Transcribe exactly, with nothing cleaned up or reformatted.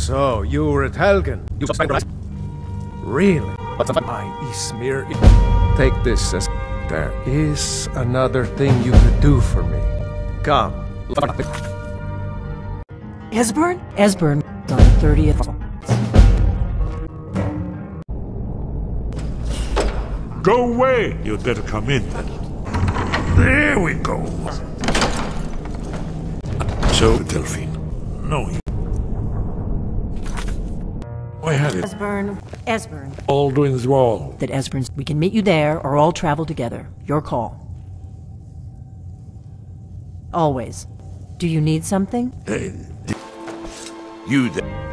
So, you were at Helgen? You subscribe. Really? What's up? I Ismir. Take this as there is another thing you could do for me. Come. Esbern? Esbern on the thirtieth. Go away! You'd better come in then. There we go. So, Delphine. No. I had it. Esbern. Esbern. Aldrin's Wall. That Esbern's. We can meet you there or all travel together. Your call. Always. Do you need something? Uh, you there.